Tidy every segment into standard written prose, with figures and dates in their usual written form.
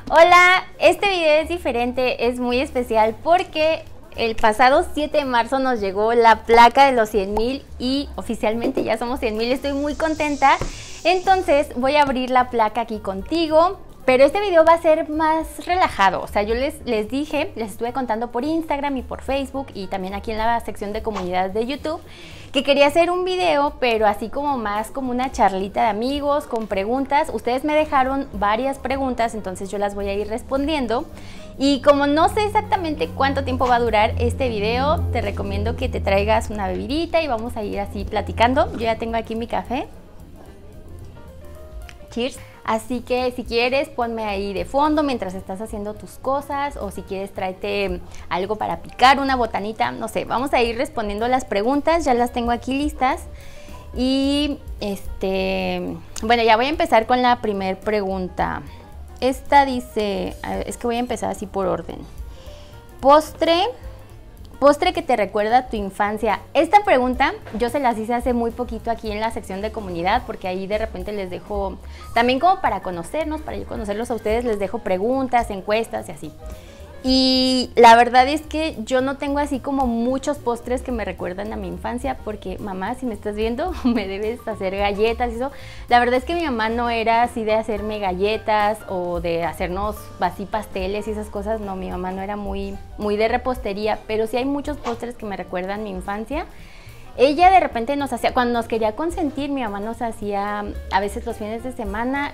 Hola, este video es diferente, es muy especial porque el pasado 7 de marzo nos llegó la placa de los 100,000 y oficialmente ya somos 100,000, estoy muy contenta. Entonces voy a abrir la placa aquí contigo, pero este video va a ser más relajado. O sea, yo les dije, les estuve contando por Instagram y por Facebook y también aquí en la sección de comunidad de YouTube que quería hacer un video, pero así como más como una charlita de amigos con preguntas. Ustedes me dejaron varias preguntas, entonces yo las voy a ir respondiendo. Y como no sé exactamente cuánto tiempo va a durar este video, te recomiendo que te traigas una bebidita y vamos a ir así platicando. Yo ya tengo aquí mi café. Cheers. Así que si quieres ponme ahí de fondo mientras estás haciendo tus cosas, o si quieres tráete algo para picar, una botanita, no sé. Vamos a ir respondiendo las preguntas, ya las tengo aquí listas. Y bueno, ya voy a empezar con la primera pregunta. Esta dice, es que voy a empezar así por orden. Postre que te recuerda a tu infancia. Esta pregunta yo se las hice hace muy poquito aquí en la sección de comunidad, porque ahí de repente les dejo, también como para conocernos, para yo conocerlos a ustedes, les dejo preguntas, encuestas y así. Y la verdad es que yo no tengo así como muchos postres que me recuerdan a mi infancia, porque mamá, si me estás viendo, me debes hacer galletas y eso. La verdad es que mi mamá no era así de hacerme galletas o de hacernos así pasteles y esas cosas. No, mi mamá no era muy de repostería, pero sí hay muchos postres que me recuerdan mi infancia. Ella de repente nos hacía, cuando nos quería consentir, mi mamá nos hacía a veces los fines de semana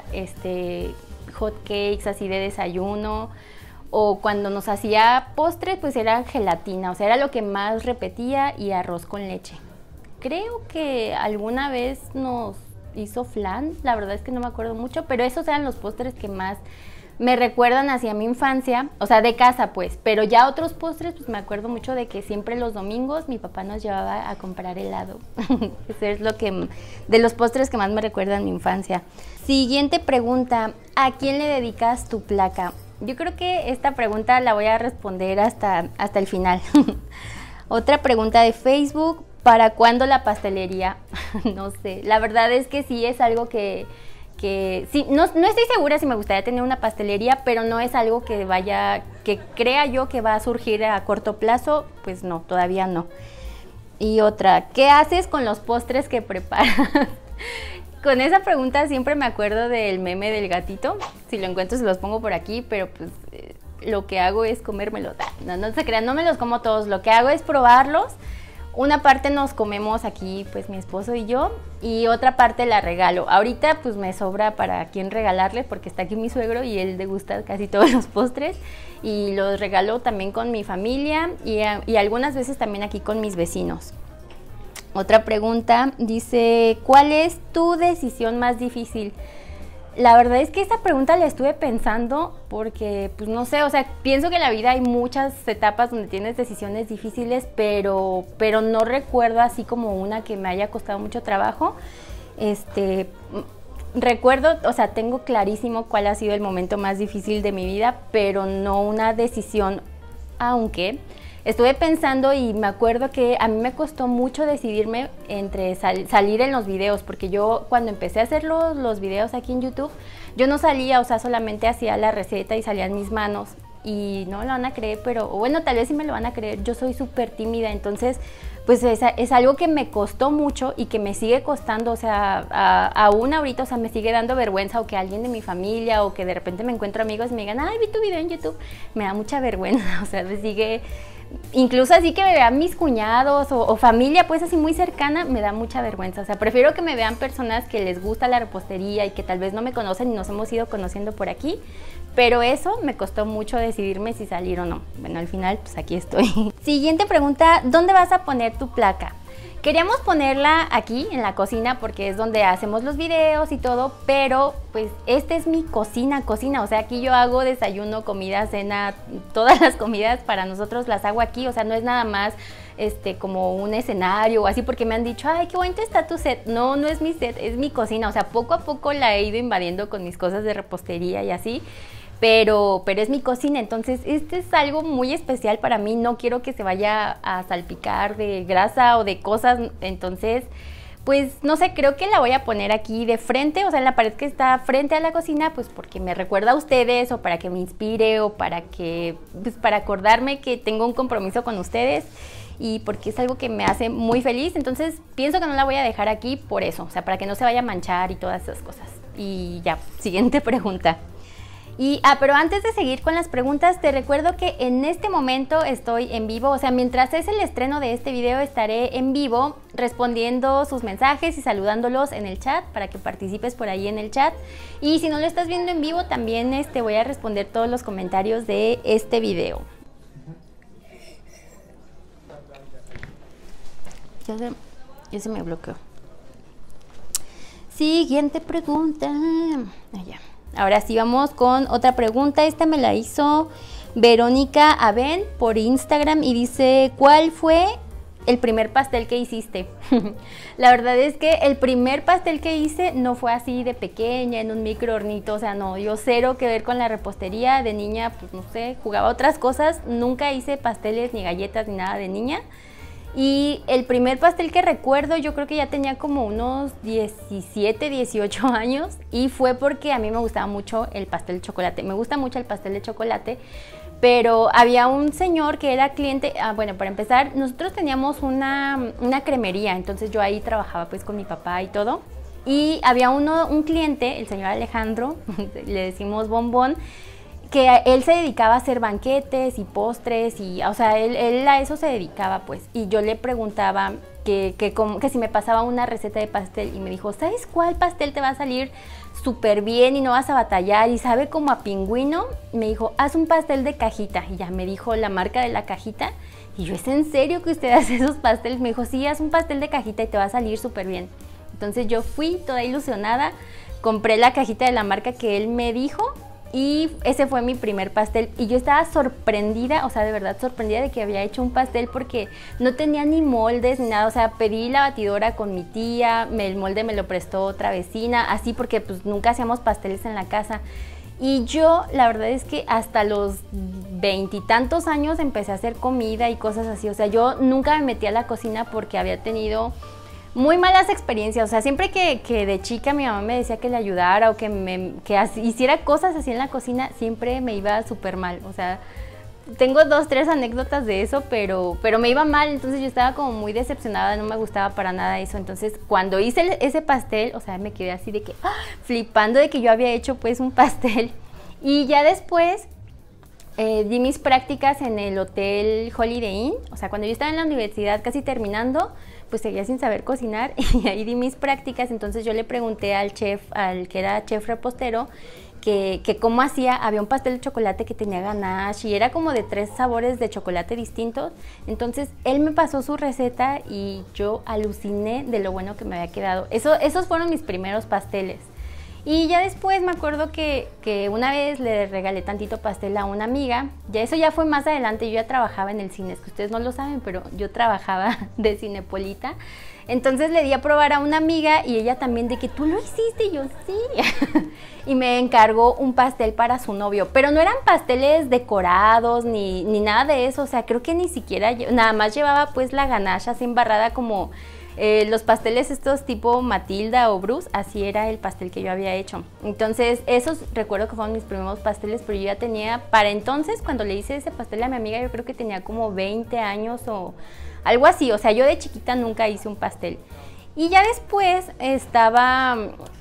hot cakes así de desayuno. O cuando nos hacía postres, pues era gelatina, o sea, era lo que más repetía, y arroz con leche. Creo que alguna vez nos hizo flan, la verdad es que no me acuerdo mucho, pero esos eran los postres que más me recuerdan hacia mi infancia, o sea, de casa pues. Pero ya otros postres, pues me acuerdo mucho de que siempre los domingos mi papá nos llevaba a comprar helado. Eso es lo que, de los postres que más me recuerdan mi infancia. Siguiente pregunta, ¿a quién le dedicas tu placa? Yo creo que esta pregunta la voy a responder hasta el final. Otra pregunta de Facebook, ¿para cuándo la pastelería? No sé, la verdad es que sí es algo que sí, no estoy segura si me gustaría tener una pastelería, pero no es algo que crea yo que va a surgir a corto plazo, pues no, todavía no. Y otra, ¿qué haces con los postres que preparas? Con esa pregunta siempre me acuerdo del meme del gatito. Si lo encuentro se los pongo por aquí, pero pues lo que hago es comérmelos. No se crean, no me los como todos. Lo que hago es probarlos. Una parte nos comemos aquí, pues mi esposo y yo, y otra parte la regalo. Ahorita pues me sobra para quién regalarle, porque está aquí mi suegro y él le gusta casi todos los postres. Y los regalo también con mi familia y algunas veces también aquí con mis vecinos. Otra pregunta dice, ¿cuál es tu decisión más difícil? La verdad es que esta pregunta la estuve pensando porque, pues no sé, o sea, pienso que en la vida hay muchas etapas donde tienes decisiones difíciles, pero no recuerdo así como una que me haya costado mucho trabajo. Recuerdo, o sea, tengo clarísimo cuál ha sido el momento más difícil de mi vida, pero no una decisión, aunque estuve pensando y me acuerdo que a mí me costó mucho decidirme entre salir en los videos, porque yo cuando empecé a hacer los videos aquí en YouTube, yo no salía, o sea, solamente hacía la receta y salían mis manos. Y no me lo van a creer, pero bueno, tal vez sí me lo van a creer, yo soy súper tímida, entonces pues es algo que me costó mucho y que me sigue costando, o sea, aún ahorita, o sea, me sigue dando vergüenza, o que alguien de mi familia, o que de repente me encuentro amigos y me digan, ay, vi tu video en YouTube, me da mucha vergüenza, o sea, me sigue, incluso así que me vean mis cuñados o familia pues así muy cercana, me da mucha vergüenza. O sea, prefiero que me vean personas que les gusta la repostería y que tal vez no me conocen y nos hemos ido conociendo por aquí, pero eso me costó mucho decidirme si salir o no. Bueno, al final pues aquí estoy. Siguiente pregunta, ¿dónde vas a poner tu placa? Queríamos ponerla aquí en la cocina porque es donde hacemos los videos y todo, pero pues esta es mi cocina, o sea, aquí yo hago desayuno, comida, cena, todas las comidas para nosotros las hago aquí, o sea, no es nada más como un escenario o así, porque me han dicho, ay, qué bonito está tu set. No, no es mi set, es mi cocina, o sea, poco a poco la he ido invadiendo con mis cosas de repostería y así. Pero es mi cocina, entonces este es algo muy especial para mí, no quiero que se vaya a salpicar de grasa o de cosas, entonces Pues no sé, creo que la voy a poner aquí de frente, o sea, en la pared que está frente a la cocina, pues porque me recuerda a ustedes o para que me inspire o para que, pues para acordarme que tengo un compromiso con ustedes y porque es algo que me hace muy feliz. Entonces pienso que no la voy a dejar aquí por eso, o sea, para que no se vaya a manchar y todas esas cosas. Y ya, siguiente pregunta. Pero antes de seguir con las preguntas, te recuerdo que en este momento estoy en vivo, o sea, mientras es el estreno de este video estaré en vivo respondiendo sus mensajes y saludándolos en el chat para que participes por ahí en el chat. Y si no lo estás viendo en vivo, también voy a responder todos los comentarios de este video. Ya se me bloqueó. Siguiente pregunta. Allá. Ahora sí vamos con otra pregunta. Esta me la hizo Verónica Aben por Instagram y dice: ¿cuál fue el primer pastel que hiciste? La verdad es que el primer pastel que hice no fue así de pequeña, en un microhornito, o sea, no, yo cero que ver con la repostería. De niña, pues no sé, jugaba otras cosas, nunca hice pasteles ni galletas ni nada de niña. Y el primer pastel que recuerdo, yo creo que ya tenía como unos 17, 18 años y fue porque a mí me gustaba mucho el pastel de chocolate. Me gusta mucho el pastel de chocolate, pero había un señor que era cliente. Bueno, para empezar, nosotros teníamos una cremería, entonces yo ahí trabajaba pues con mi papá y todo. Y había un cliente, el señor Alejandro, le decimos Bombón, que él se dedicaba a hacer banquetes y postres y, o sea, él a eso se dedicaba pues. Y yo le preguntaba que si me pasaba una receta de pastel y me dijo: ¿sabes cuál pastel te va a salir súper bien y no vas a batallar y sabe como a pingüino? Me dijo: haz un pastel de cajita. Y ya me dijo la marca de la cajita y yo: ¿es en serio que usted hace esos pasteles? Me dijo: sí, haz un pastel de cajita y te va a salir súper bien. Entonces yo fui toda ilusionada, compré la cajita de la marca que él me dijo. Y ese fue mi primer pastel y yo estaba sorprendida, o sea, de verdad sorprendida de que había hecho un pastel porque no tenía ni moldes ni nada. O sea, pedí la batidora con mi tía, el molde me lo prestó otra vecina, así porque pues nunca hacíamos pasteles en la casa. Y yo, la verdad es que hasta los 20 y tantos años empecé a hacer comida y cosas así. O sea, yo nunca me metí a la cocina porque había tenido muy malas experiencias. O sea, siempre que de chica mi mamá me decía que le ayudara o que hiciera cosas así en la cocina, siempre me iba súper mal. O sea, tengo 2, 3 anécdotas de eso, pero me iba mal. Entonces yo estaba como muy decepcionada, no me gustaba para nada eso. Entonces cuando hice ese pastel, o sea, me quedé así de que flipando de que yo había hecho pues un pastel. Y ya después di mis prácticas en el hotel Holiday Inn. O sea, cuando yo estaba en la universidad casi terminando, pues seguía sin saber cocinar y ahí di mis prácticas. Entonces yo le pregunté al chef, al que era chef repostero, que cómo hacía. Había un pastel de chocolate que tenía ganache y era como de 3 sabores de chocolate distintos. Entonces él me pasó su receta y yo aluciné de lo bueno que me había quedado. Esos fueron mis primeros pasteles. Y ya después me acuerdo que una vez le regalé tantito pastel a una amiga. Ya eso ya fue más adelante, yo ya trabajaba en el cine, es que ustedes no lo saben, pero yo trabajaba de Cinepolita. Entonces le di a probar a una amiga y ella también de que tú lo hiciste, y yo sí. Y me encargó un pastel para su novio, pero no eran pasteles decorados ni nada de eso. O sea, creo que ni siquiera, nada más llevaba pues la ganache así embarrada como los pasteles estos tipo Matilda o Bruce. Así era el pastel que yo había hecho. Entonces esos recuerdo que fueron mis primeros pasteles, pero yo ya tenía, para entonces cuando le hice ese pastel a mi amiga, yo creo que tenía como 20 años o algo así. O sea, yo de chiquita nunca hice un pastel. Y ya después estaba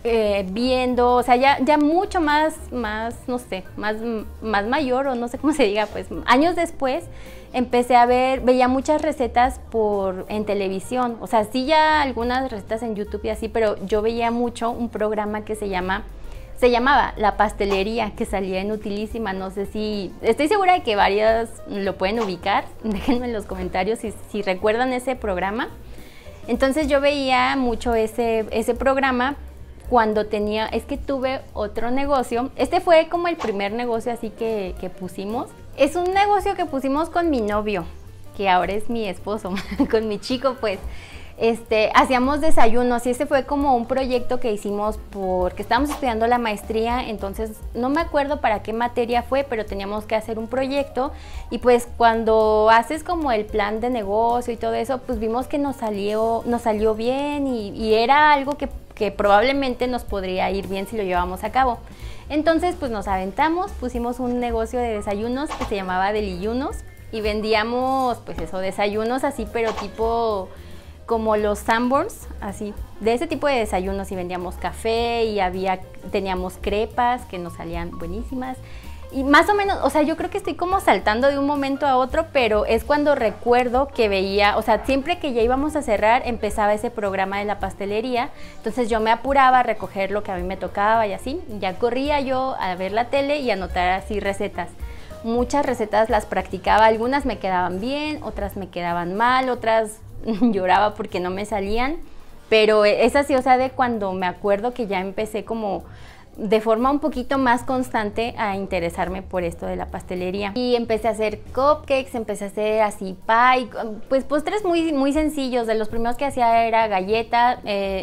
viendo, o sea, ya mucho más, no sé, más mayor, o no sé cómo se diga, pues años después empecé a veía muchas recetas en televisión. O sea, sí, ya algunas recetas en YouTube y así, pero yo veía mucho un programa que se llamaba La Pastelería, que salía en Utilísima. No sé si, estoy segura de que varias lo pueden ubicar. Déjenme en los comentarios si recuerdan ese programa. Entonces yo veía mucho ese programa cuando es que tuve otro negocio. Este fue como el primer negocio así que pusimos. Es un negocio que pusimos con mi novio, que ahora es mi esposo, con mi chico pues. hacíamos desayunos y ese fue como un proyecto que hicimos porque estábamos estudiando la maestría, entonces no me acuerdo para qué materia fue, pero teníamos que hacer un proyecto y pues cuando haces como el plan de negocio y todo eso, pues vimos que nos salió bien y era algo que probablemente nos podría ir bien si lo llevamos a cabo. Entonces pues nos aventamos, pusimos un negocio de desayunos que se llamaba Deliyunos y vendíamos pues eso, desayunos así pero tipo como los Sanborns, así, de ese tipo de desayunos y vendíamos café y teníamos crepas que nos salían buenísimas y más o menos, o sea, yo creo que estoy como saltando de un momento a otro, pero es cuando recuerdo que veía, o sea, siempre que ya íbamos a cerrar empezaba ese programa de la pastelería, entonces yo me apuraba a recoger lo que a mí me tocaba y así, ya corría yo a ver la tele y anotar así recetas. Muchas recetas las practicaba, algunas me quedaban bien, otras me quedaban mal, otras lloraba porque no me salían, pero es así, o sea, de cuando me acuerdo que ya empecé como de forma un poquito más constante a interesarme por esto de la pastelería. Y empecé a hacer cupcakes, empecé a hacer así pie, pues postres muy, muy sencillos. De los primeros que hacía era galletas.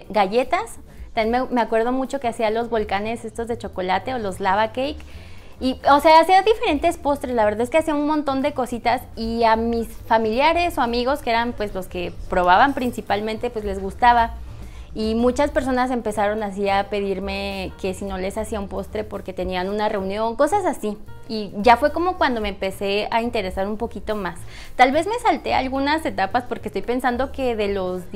También me acuerdo mucho que hacía los volcanes estos de chocolate o los lava cake. Y, o sea, hacía diferentes postres, la verdad es que hacía un montón de cositas y a mis familiares o amigos, que eran pues los que probaban principalmente, pues les gustaba. Y muchas personas empezaron así a pedirme que si no les hacía un postre porque tenían una reunión, cosas así. Y ya fue como cuando me empecé a interesar un poquito más. Tal vez me salté algunas etapas porque estoy pensando que de los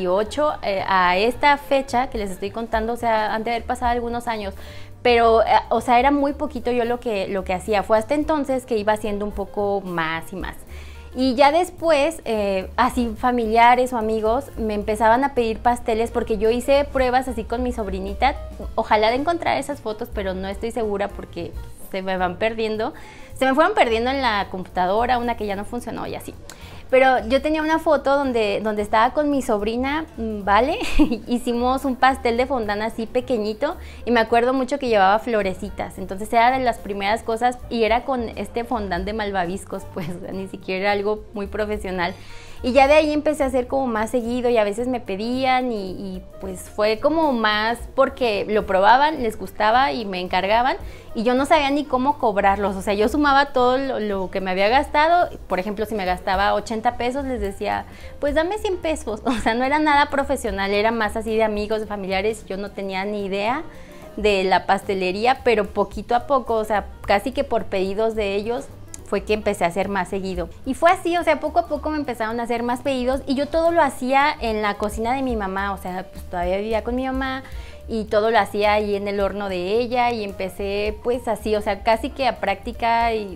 18 a esta fecha que les estoy contando, o sea, han de haber pasado algunos años. Pero, o sea, era muy poquito yo lo que hacía. Fue hasta entonces que iba haciendo un poco más y más. Y ya después, así familiares o amigos me empezaban a pedir pasteles porque yo hice pruebas así con mi sobrinita. Ojalá de encontrar esas fotos, pero no estoy segura porque se me van perdiendo. Se me fueron perdiendo en la computadora, una que ya no funcionó y así. Pero yo tenía una foto donde estaba con mi sobrina, ¿vale? Hicimos un pastel de fondant así pequeñito y me acuerdo mucho que llevaba florecitas. Entonces era de las primeras cosas y era con este fondant de malvaviscos, pues ni siquiera era algo muy profesional. Y ya de ahí empecé a hacer como más seguido y a veces me pedían y pues fue como más porque lo probaban, les gustaba y me encargaban y yo no sabía ni cómo cobrarlos, o sea, yo sumaba todo lo que me había gastado, por ejemplo, si me gastaba 80 pesos les decía, pues dame 100 pesos, o sea, no era nada profesional, era más así de amigos, de familiares, yo no tenía ni idea de la pastelería, pero poquito a poco, o sea, casi que por pedidos de ellos, fue que empecé a hacer más seguido. Y fue así, o sea, poco a poco me empezaron a hacer más pedidos y yo todo lo hacía en la cocina de mi mamá, o sea, pues todavía vivía con mi mamá y todo lo hacía ahí en el horno de ella y empecé pues así, o sea, casi que a práctica y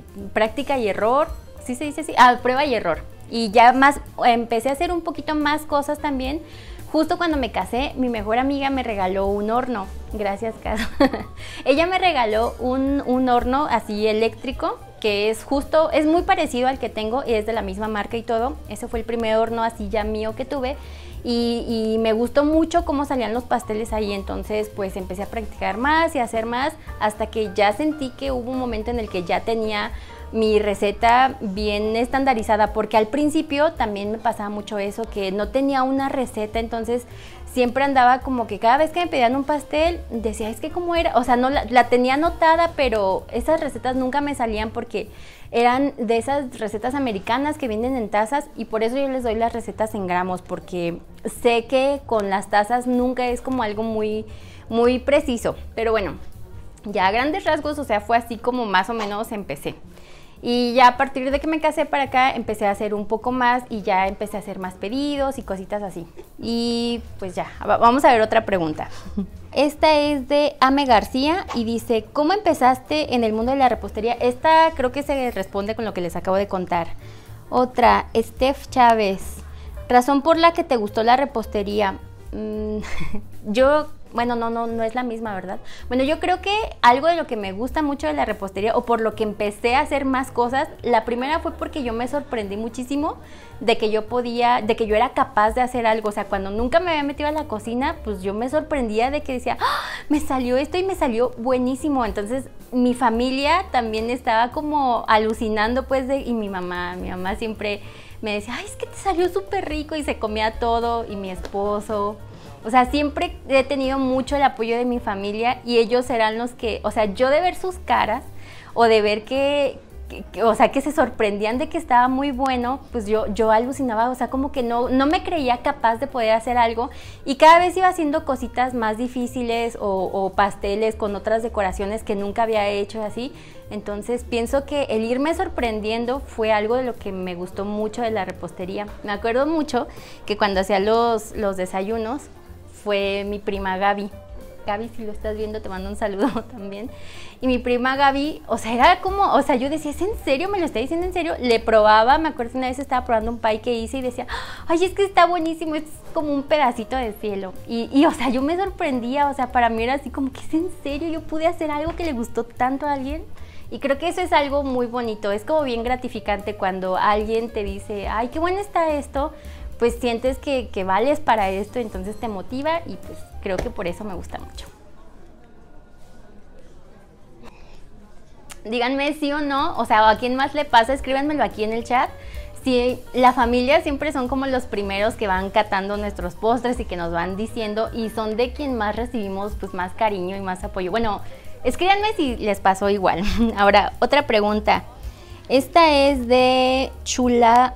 error, ¿sí se dice así? A prueba y error. Y ya más, empecé a hacer un poquito más cosas también. Justo cuando me casé, mi mejor amiga me regaló un horno, gracias Cas. Ella me regaló un horno así eléctrico, que es justo, es muy parecido al que tengo y es de la misma marca y todo. Ese fue el primer horno así ya mío que tuve y me gustó mucho cómo salían los pasteles ahí, entonces pues empecé a practicar más y a hacer más hasta que ya sentí que hubo un momento en el que ya tenía mi receta bien estandarizada, porque al principio también me pasaba mucho eso, que no tenía una receta, entonces siempre andaba como que cada vez que me pedían un pastel, decía, es que cómo era, o sea, no la tenía anotada, pero esas recetas nunca me salían porque eran de esas recetas americanas que vienen en tazas y por eso yo les doy las recetas en gramos, porque sé que con las tazas nunca es como algo muy, muy preciso, pero bueno, ya a grandes rasgos, o sea, fue así como más o menos empecé. Y ya a partir de que me casé para acá empecé a hacer un poco más y ya empecé a hacer más pedidos y cositas así. Y pues ya, vamos a ver otra pregunta. Esta es de Ame García y dice, ¿cómo empezaste en el mundo de la repostería? Esta creo que se responde con lo que les acabo de contar. Otra, Steph Chávez, razón por la que te gustó la repostería. Bueno, no es la misma, ¿verdad? Bueno, yo creo que algo de lo que me gusta mucho de la repostería o por lo que empecé a hacer más cosas, la primera fue porque yo me sorprendí muchísimo de que yo era capaz de hacer algo. O sea, cuando nunca me había metido a la cocina, pues yo me sorprendía de que decía, ¡ah! Me salió esto y me salió buenísimo. Entonces, mi familia también estaba como alucinando, pues, y mi mamá siempre me decía, ay, es que te salió súper rico y se comía todo, y mi esposo. O sea, siempre he tenido mucho el apoyo de mi familia y ellos eran los que, o sea, yo de ver sus caras o de ver o sea, que se sorprendían de que estaba muy bueno, pues yo alucinaba, o sea, como que no me creía capaz de poder hacer algo y cada vez iba haciendo cositas más difíciles o pasteles con otras decoraciones que nunca había hecho y así. Entonces pienso que el irme sorprendiendo fue algo de lo que me gustó mucho de la repostería. Me acuerdo mucho que cuando hacía los desayunos fue mi prima Gaby. Gaby, si lo estás viendo, te mando un saludo también. Y mi prima Gaby, o sea, era como, o sea, yo decía, ¿es en serio? ¿Me lo está diciendo en serio? Le probaba, me acuerdo que una vez estaba probando un pie que hice y decía, ay, es que está buenísimo, es como un pedacito de cielo. Y o sea, yo me sorprendía, o sea, para mí era así como que, ¿es en serio? Yo pude hacer algo que le gustó tanto a alguien. Y creo que eso es algo muy bonito, es como bien gratificante cuando alguien te dice, ay, qué bueno está esto, pues sientes que vales para esto, entonces te motiva y pues creo que por eso me gusta mucho. Díganme sí o no, o sea, ¿a quién más le pasa? Escríbanmelo aquí en el chat. Sí, la familia siempre son como los primeros que van catando nuestros postres y que nos van diciendo y son de quien más recibimos pues más cariño y más apoyo. Bueno, escríbanme si les pasó igual. Ahora, otra pregunta. Esta es de Chula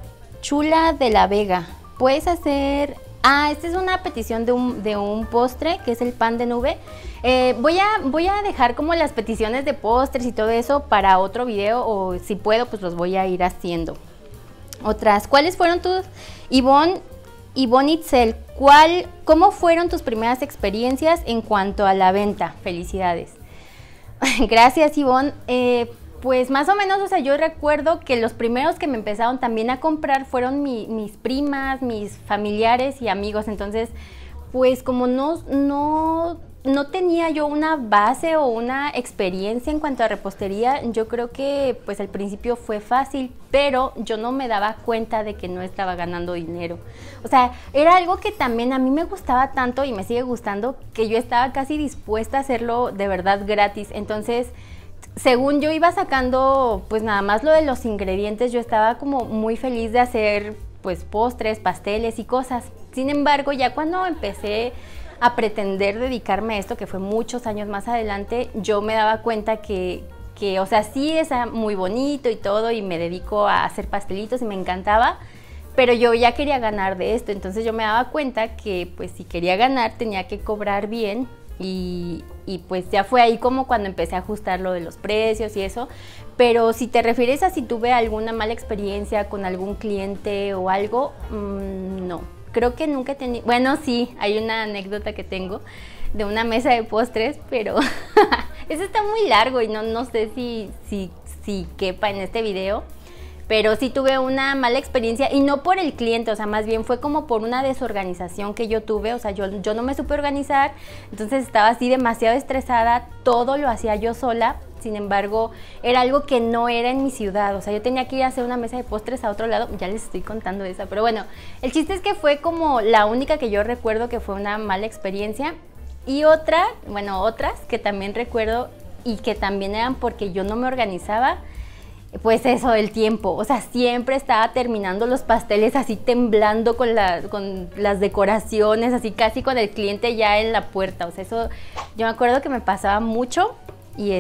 de la Vega. Puedes hacer... esta es una petición de un postre, que es el pan de nube. Voy a dejar como las peticiones de postres y todo eso para otro video, o si puedo, pues los voy a ir haciendo. Otras, ¿cuáles fueron tus... Ivonne Itzel, ¿cómo fueron tus primeras experiencias en cuanto a la venta? Felicidades. Gracias, Ivonne. Pues más o menos, o sea, yo recuerdo que los primeros que me empezaron también a comprar fueron mis primas, mis familiares y amigos. Entonces, pues como no tenía yo una base o una experiencia en cuanto a repostería, yo creo que pues al principio fue fácil, pero yo no me daba cuenta de que no estaba ganando dinero. O sea, era algo que también a mí me gustaba tanto y me sigue gustando, que yo estaba casi dispuesta a hacerlo de verdad gratis. Entonces, según yo iba sacando pues nada más lo de los ingredientes, yo estaba como muy feliz de hacer pues postres, pasteles y cosas. Sin embargo, ya cuando empecé a pretender dedicarme a esto, que fue muchos años más adelante, yo me daba cuenta que o sea, sí es muy bonito y todo, y me dedico a hacer pastelitos y me encantaba, pero yo ya quería ganar de esto. Entonces yo me daba cuenta que pues si quería ganar tenía que cobrar bien. Y pues ya fue ahí como cuando empecé a ajustar lo de los precios y eso. Pero si te refieres a si tuve alguna mala experiencia con algún cliente o algo, no. Creo que nunca he tenido... Bueno, sí, hay una anécdota que tengo de una mesa de postres, pero eso está muy largo y no sé si quepa en este video. Pero sí tuve una mala experiencia, y no por el cliente, o sea, más bien fue como por una desorganización que yo tuve. O sea, yo no me supe organizar, entonces estaba así demasiado estresada, todo lo hacía yo sola. Sin embargo, era algo que no era en mi ciudad, o sea, yo tenía que ir a hacer una mesa de postres a otro lado. Ya les estoy contando esa, pero bueno, el chiste es que fue como la única que yo recuerdo que fue una mala experiencia. Y otras que también recuerdo y que también eran porque yo no me organizaba, pues eso, el tiempo. O sea, siempre estaba terminando los pasteles así temblando con las decoraciones, así casi con el cliente ya en la puerta. O sea, eso yo me acuerdo que me pasaba mucho y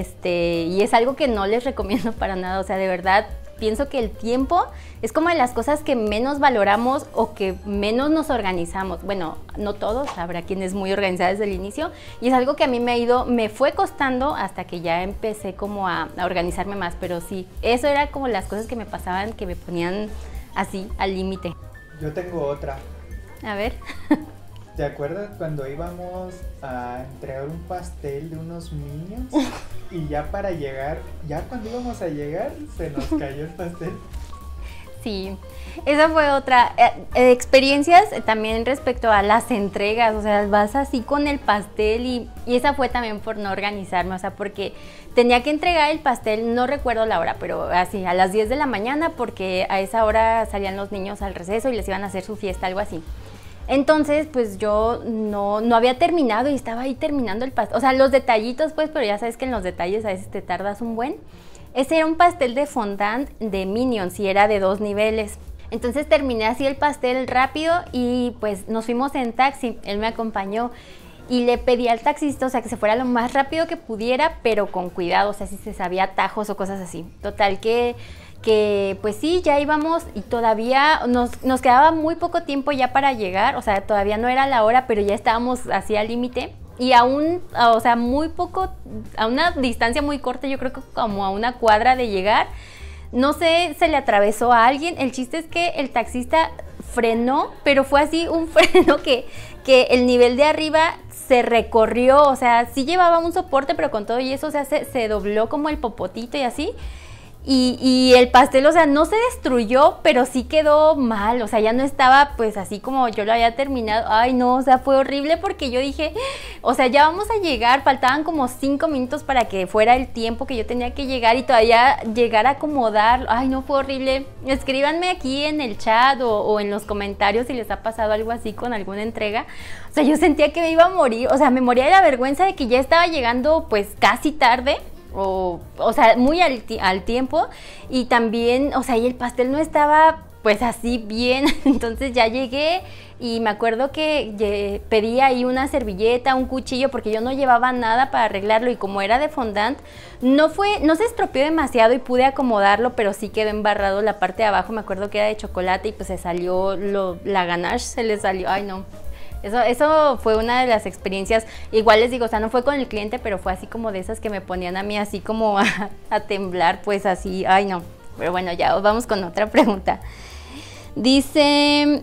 es algo que no les recomiendo para nada. O sea, de verdad, pienso que el tiempo es como de las cosas que menos valoramos o que menos nos organizamos. Bueno, no todos, habrá quienes muy organizados desde el inicio, y es algo que a mí me fue costando hasta que ya empecé como a organizarme más. Pero sí, eso era como las cosas que me pasaban, que me ponían así al límite. Yo tengo otra. A ver. ¿Te acuerdas cuando íbamos a entregar un pastel de unos Minions? Y ya para llegar, ya cuando íbamos a llegar, se nos cayó el pastel. Sí, esa fue otra. Experiencias también respecto a las entregas. O sea, vas así con el pastel y esa fue también por no organizarme. O sea, porque tenía que entregar el pastel, no recuerdo la hora, pero así a las 10 de la mañana, porque a esa hora salían los niños al receso y les iban a hacer su fiesta, algo así. Entonces, pues yo no había terminado y estaba ahí terminando el pastel. O sea, los detallitos, pues, pero ya sabes que en los detalles a veces te tardas un buen. Ese era un pastel de fondant de Minions y era de 2 niveles. Entonces terminé así el pastel rápido y pues nos fuimos en taxi, él me acompañó y le pedí al taxista, o sea, que se fuera lo más rápido que pudiera, pero con cuidado, o sea, si se sabía atajos o cosas así. Total que pues sí, ya íbamos y todavía nos quedaba muy poco tiempo ya para llegar, o sea, todavía no era la hora, pero ya estábamos así al límite. Y aún, o sea, muy poco, a una distancia muy corta, yo creo que como a una cuadra de llegar, no sé, se le atravesó a alguien. El chiste es que el taxista frenó, pero fue así un freno que el nivel de arriba se recorrió, o sea, sí llevaba un soporte, pero con todo y eso, o sea, se dobló como el popotito y así. Y el pastel, o sea, no se destruyó, pero sí quedó mal, o sea, ya no estaba pues así como yo lo había terminado. Ay, no, o sea, fue horrible porque yo dije, o sea, ya vamos a llegar, faltaban como 5 minutos para que fuera el tiempo que yo tenía que llegar y todavía llegar a acomodar. Ay, no, fue horrible. Escríbanme aquí en el chat o en los comentarios si les ha pasado algo así con alguna entrega. O sea, yo sentía que me iba a morir, o sea, me moría de la vergüenza de que ya estaba llegando pues casi tarde. O sea, muy al tiempo y también, o sea, y el pastel no estaba pues así bien, entonces ya llegué y me acuerdo que pedí ahí una servilleta, un cuchillo, porque yo no llevaba nada para arreglarlo y como era de fondant, no se estropeó demasiado y pude acomodarlo, pero sí quedó embarrado la parte de abajo, me acuerdo que era de chocolate y pues se salió, la ganache se le salió, ay no. Eso fue una de las experiencias, igual les digo, o sea, no fue con el cliente, pero fue así como de esas que me ponían a mí así como a temblar, pues así, ay no. Pero bueno, ya vamos con otra pregunta. Dice,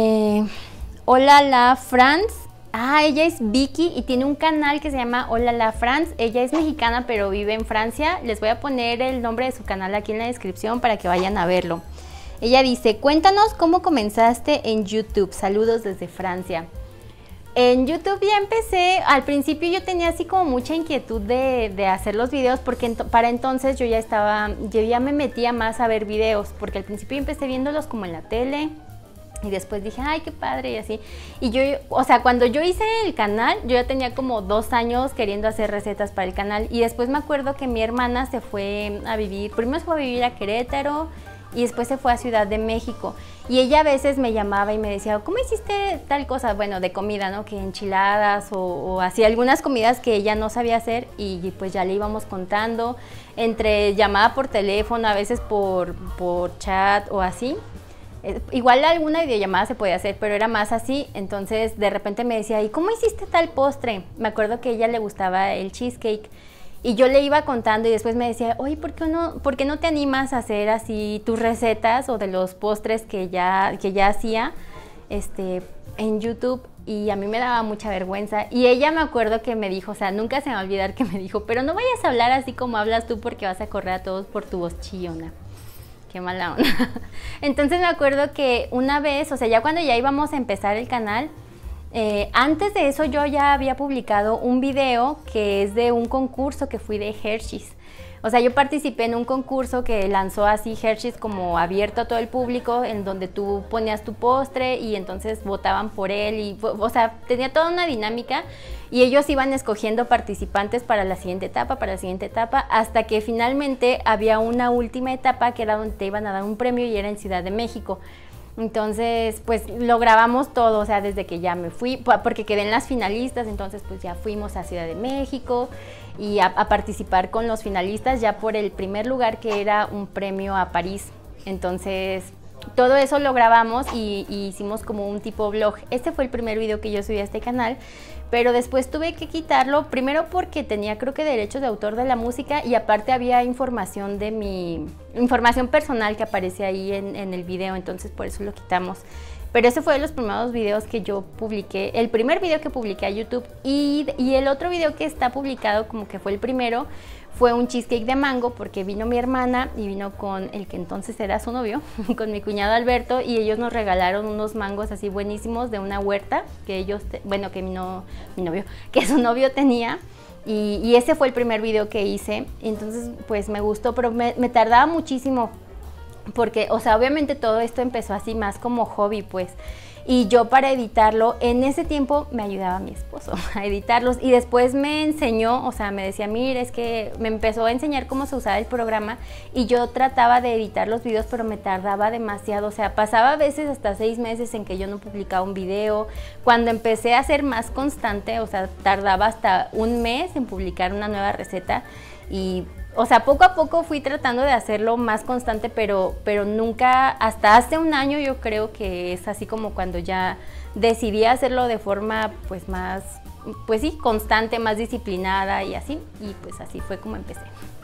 hola la Franz. Ella es Vicky y tiene un canal que se llama Hola la Franz. Ella es mexicana, pero vive en Francia. Les voy a poner el nombre de su canal aquí en la descripción para que vayan a verlo. Ella dice, cuéntanos cómo comenzaste en YouTube. Saludos desde Francia. En YouTube ya empecé, al principio yo tenía así como mucha inquietud de hacer los videos porque para entonces yo ya me metía más a ver videos, porque al principio empecé viéndolos como en la tele y después dije, ay, qué padre y así. Y yo, o sea, cuando yo hice el canal, yo ya tenía como 2 años queriendo hacer recetas para el canal y después me acuerdo que mi hermana se fue a vivir, primero se fue a vivir a Querétaro, y después se fue a Ciudad de México y ella a veces me llamaba y me decía, ¿cómo hiciste tal cosa? Bueno, de comida, ¿no? Que enchiladas o así, algunas comidas que ella no sabía hacer y pues ya le íbamos contando entre llamada por teléfono, a veces por chat o así. Igual alguna videollamada se podía hacer, pero era más así, entonces de repente me decía, ¿y cómo hiciste tal postre? Me acuerdo que a ella le gustaba el cheesecake. Y yo le iba contando y después me decía, oye, ¿por qué no te animas a hacer así tus recetas o de los postres que ya hacía en YouTube? Y a mí me daba mucha vergüenza. Y ella me acuerdo que me dijo, o sea, nunca se me va a olvidar que me dijo, pero no vayas a hablar así como hablas tú porque vas a correr a todos por tu voz chillona. Qué mala onda. Entonces me acuerdo que una vez, o sea, ya cuando ya íbamos a empezar el canal, antes de eso yo ya había publicado un video que es de un concurso que fui de Hershey's. O sea, yo participé en un concurso que lanzó así Hershey's como abierto a todo el público, en donde tú ponías tu postre y entonces votaban por él y, o sea, tenía toda una dinámica y ellos iban escogiendo participantes para la siguiente etapa, hasta que finalmente había una última etapa que era donde te iban a dar un premio y era en Ciudad de México. Entonces, pues lo grabamos todo, o sea, desde que ya me fui, porque quedé en las finalistas, entonces pues ya fuimos a Ciudad de México y a participar con los finalistas ya por el primer lugar que era un premio a París. Entonces, todo eso lo grabamos y hicimos como un tipo vlog. Este fue el primer video que yo subí a este canal, pero después tuve que quitarlo, primero porque tenía creo que derechos de autor de la música y aparte había información de información personal que aparece ahí en el video, entonces por eso lo quitamos. Pero ese fue de los primeros videos que yo publiqué, el primer video que publiqué a YouTube y el otro video que está publicado como que fue el primero, fue un cheesecake de mango porque vino mi hermana y vino con el que entonces era su novio, con mi cuñado Alberto y ellos nos regalaron unos mangos así buenísimos de una huerta que que su novio tenía y ese fue el primer video que hice, entonces pues me gustó, pero me tardaba muchísimo porque, o sea, obviamente todo esto empezó así más como hobby pues. Y yo para editarlo, en ese tiempo me ayudaba mi esposo a editarlos y después me enseñó, o sea, me decía, mira, es que me empezó a enseñar cómo se usaba el programa y yo trataba de editar los videos, pero me tardaba demasiado, o sea, pasaba a veces hasta 6 meses en que yo no publicaba un video. Cuando empecé a ser más constante, o sea, tardaba hasta 1 mes en publicar una nueva receta y... O sea, poco a poco fui tratando de hacerlo más constante, pero nunca, hasta hace 1 año yo creo que es así como cuando ya decidí hacerlo de forma pues más, pues sí, constante, más disciplinada y pues así fue como empecé.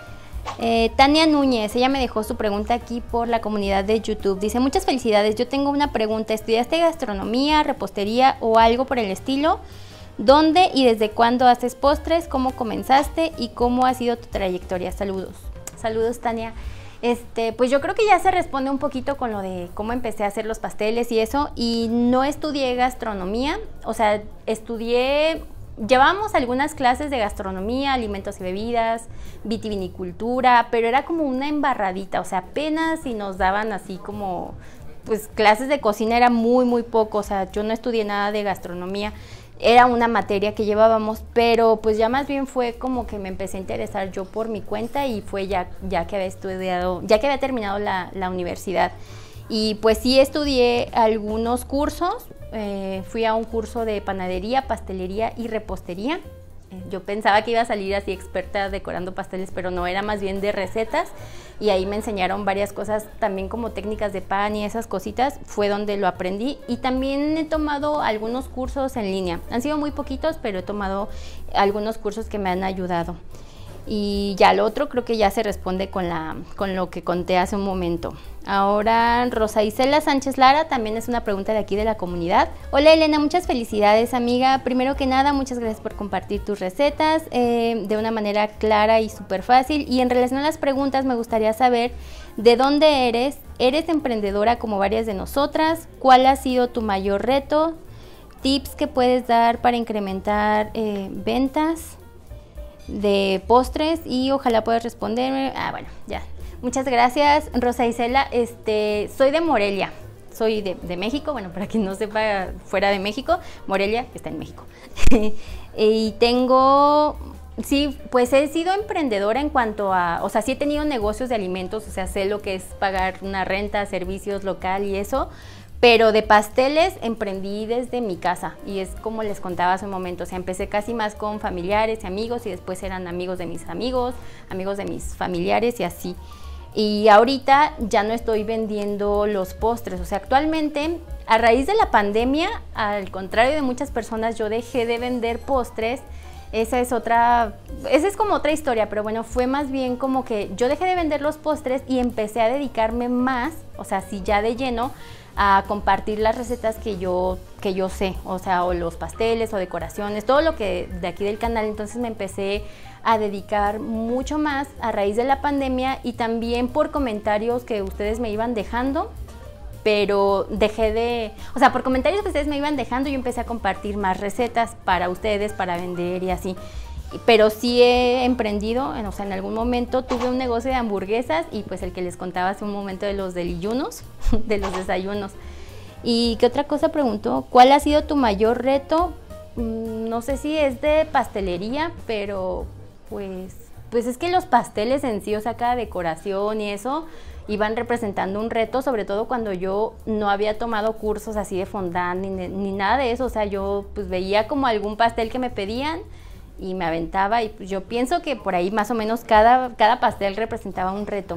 Tania Núñez, ella me dejó su pregunta aquí por la comunidad de YouTube. Dice, muchas felicidades, yo tengo una pregunta, ¿estudiaste gastronomía, repostería o algo por el estilo? ¿Dónde y desde cuándo haces postres? ¿Cómo comenzaste? ¿Y cómo ha sido tu trayectoria? Saludos. Saludos, Tania. Pues yo creo que ya se responde un poquito con lo de cómo empecé a hacer los pasteles y eso. Y no estudié gastronomía, o sea, llevábamos algunas clases de gastronomía, alimentos y bebidas, vitivinicultura, pero era como una embarradita, o sea, apenas si nos daban así como, pues clases de cocina era muy, muy poco, o sea, yo no estudié nada de gastronomía. Era una materia que llevábamos, pero pues ya más bien fue como que me empecé a interesar yo por mi cuenta y fue ya que había estudiado, ya que había terminado la universidad. Y pues sí estudié algunos cursos, fui a un curso de panadería, pastelería y repostería. Yo pensaba que iba a salir así experta decorando pasteles, pero no, era más bien de recetas y ahí me enseñaron varias cosas también como técnicas de pan y esas cositas, fue donde lo aprendí y también he tomado algunos cursos en línea, han sido muy poquitos, pero he tomado algunos cursos que me han ayudado. Y ya lo otro creo que ya se responde con lo que conté hace un momento. Ahora Rosa Isela Sánchez Lara también es una pregunta de aquí de la comunidad. Hola Elena, muchas felicidades amiga. Primero que nada, muchas gracias por compartir tus recetas de una manera clara y súper fácil. Y en relación a las preguntas me gustaría saber de dónde eres. ¿Eres emprendedora como varias de nosotras? ¿Cuál ha sido tu mayor reto? ¿Tips que puedes dar para incrementar ventas de postres? Y ojalá puedas responderme. Bueno, ya. Muchas gracias, Rosa Isela. Soy de Morelia, soy de México, bueno, para quien no sepa, fuera de México, Morelia está en México. Y sí, pues he sido emprendedora en cuanto a, o sea, sí he tenido negocios de alimentos, o sea, sé lo que es pagar una renta, servicios local y eso, pero de pasteles emprendí desde mi casa y es como les contaba hace un momento, o sea, empecé casi más con familiares y amigos y después eran amigos de mis amigos, amigos de mis familiares y así. Y ahorita ya no estoy vendiendo los postres, o sea, actualmente a raíz de la pandemia, al contrario de muchas personas, yo dejé de vender postres. Esa es como otra historia, pero bueno, fue más bien como que yo dejé de vender los postres y empecé a dedicarme más, o sea, sí ya de lleno, a compartir las recetas que yo sé, o sea, o los pasteles o decoraciones, todo lo que de aquí del canal. Entonces me empecé a dedicar mucho más a raíz de la pandemia y también por comentarios que ustedes me iban dejando, pero o sea, por comentarios que ustedes me iban dejando, yo empecé a compartir más recetas para ustedes, para vender y así. Pero sí he emprendido, o sea, en algún momento tuve un negocio de hamburguesas y pues el que les contaba hace un momento de los deliyunos, de los desayunos. ¿Y qué otra cosa preguntó? ¿Cuál ha sido tu mayor reto? No sé si es de pastelería, pero pues es que los pasteles en sí, o sea, cada decoración y eso, iban representando un reto, sobre todo cuando yo no había tomado cursos así de fondant ni nada de eso. O sea, yo pues veía como algún pastel que me pedían y me aventaba y pues yo pienso que por ahí más o menos cada pastel representaba un reto.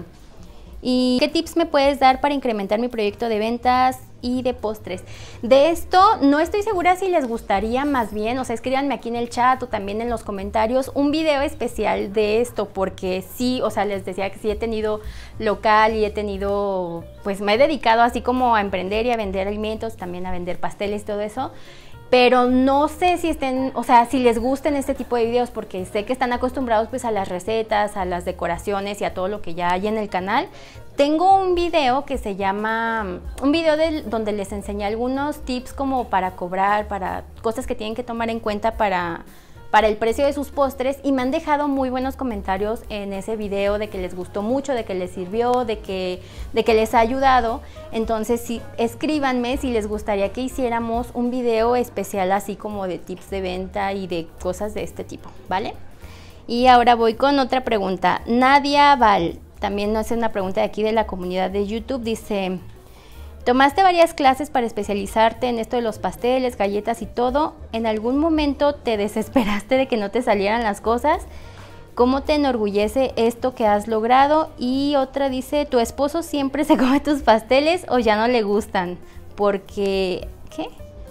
¿Y qué tips me puedes dar para incrementar mi proyecto de ventas y de postres? De esto no estoy segura si les gustaría, más bien, o sea, escríbanme aquí en el chat o también en los comentarios un video especial de esto, porque sí, o sea, les decía que sí he tenido local y he tenido, pues me he dedicado así como a emprender y a vender alimentos, también a vender pasteles y todo eso. Pero no sé si si les gusten este tipo de videos, porque sé que están acostumbrados pues a las recetas, a las decoraciones y a todo lo que ya hay en el canal. Tengo un video que se llama, donde les enseñé algunos tips como para cobrar, para cosas que tienen que tomar en cuenta para para el precio de sus postres y me han dejado muy buenos comentarios en ese video de que les gustó mucho, de que les sirvió, de que les ha ayudado. Entonces sí, escríbanme si les gustaría que hiciéramos un video especial así como de tips de venta y de cosas de este tipo, ¿vale? Y ahora voy con otra pregunta. Nadia Val, también nos hace una pregunta de aquí de la comunidad de YouTube, dice: tomaste varias clases para especializarte en esto de los pasteles, galletas y todo. ¿En algún momento te desesperaste de que no te salieran las cosas? ¿Cómo te enorgullece esto que has logrado? Y otra dice: ¿tu esposo siempre se come tus pasteles o ya no le gustan? Porque, ¿qué?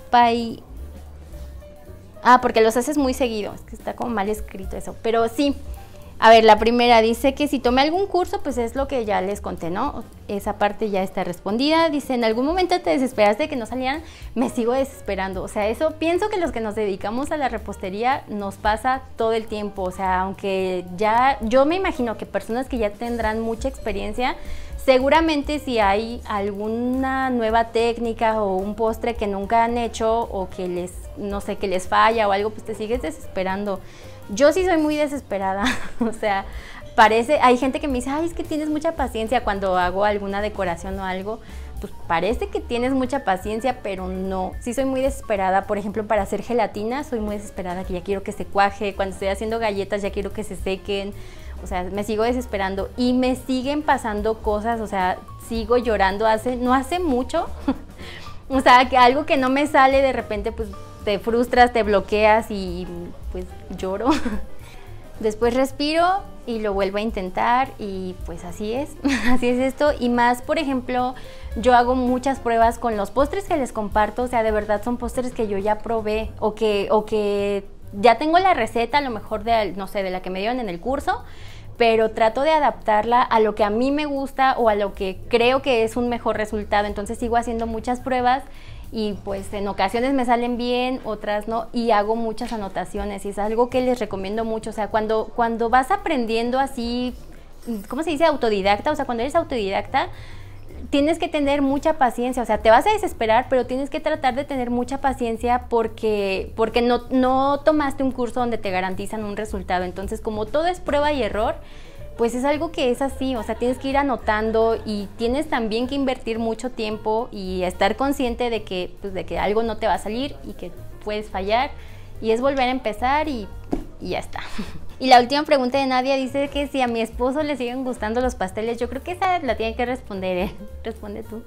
Porque los haces muy seguido. Es que está como mal escrito eso. Pero sí. A ver, la primera dice que si tomé algún curso, pues es lo que ya les conté, ¿no? Esa parte ya está respondida. Dice: ¿en algún momento te desesperaste de que no salieran? Me sigo desesperando. O sea, eso pienso que los que nos dedicamos a la repostería nos pasa todo el tiempo. O sea, aunque ya, yo me imagino que personas que ya tendrán mucha experiencia, seguramente si hay alguna nueva técnica o un postre que nunca han hecho o que les, no sé, que les falla o algo, pues te sigues desesperando. Yo sí soy muy desesperada, o sea, hay gente que me dice: ay, es que tienes mucha paciencia cuando hago alguna decoración o algo. Pues parece que tienes mucha paciencia, pero no, sí soy muy desesperada. Por ejemplo, para hacer gelatina soy muy desesperada, que ya quiero que se cuaje. Cuando estoy haciendo galletas ya quiero que se sequen. O sea, me sigo desesperando y me siguen pasando cosas, o sea, sigo llorando no hace mucho. O sea, que algo que no me sale, de repente pues te frustras, te bloqueas y pues lloro. Después respiro y lo vuelvo a intentar y pues así es esto. Y más, por ejemplo, yo hago muchas pruebas con los postres que les comparto. O sea, de verdad son postres que yo ya probé o que ya tengo la receta, a lo mejor no sé, de la que me dieron en el curso, pero trato de adaptarla a lo que a mí me gusta o a lo que creo que es un mejor resultado. Entonces sigo haciendo muchas pruebas y pues en ocasiones me salen bien, otras no, y hago muchas anotaciones y es algo que les recomiendo mucho. O sea, cuando vas aprendiendo así, ¿cómo se dice? Autodidacta. O sea, cuando eres autodidacta tienes que tener mucha paciencia. O sea, te vas a desesperar, pero tienes que tratar de tener mucha paciencia porque no tomaste un curso donde te garantizan un resultado. Entonces, como todo es prueba y error, pues es algo que es así. O sea, tienes que ir anotando y tienes también que invertir mucho tiempo y estar consciente de que algo no te va a salir y que puedes fallar, y es volver a empezar y ya está. Y la última pregunta de Nadia dice que si a mi esposo le siguen gustando los pasteles. Yo creo que esa la tiene que responder él. Responde tú.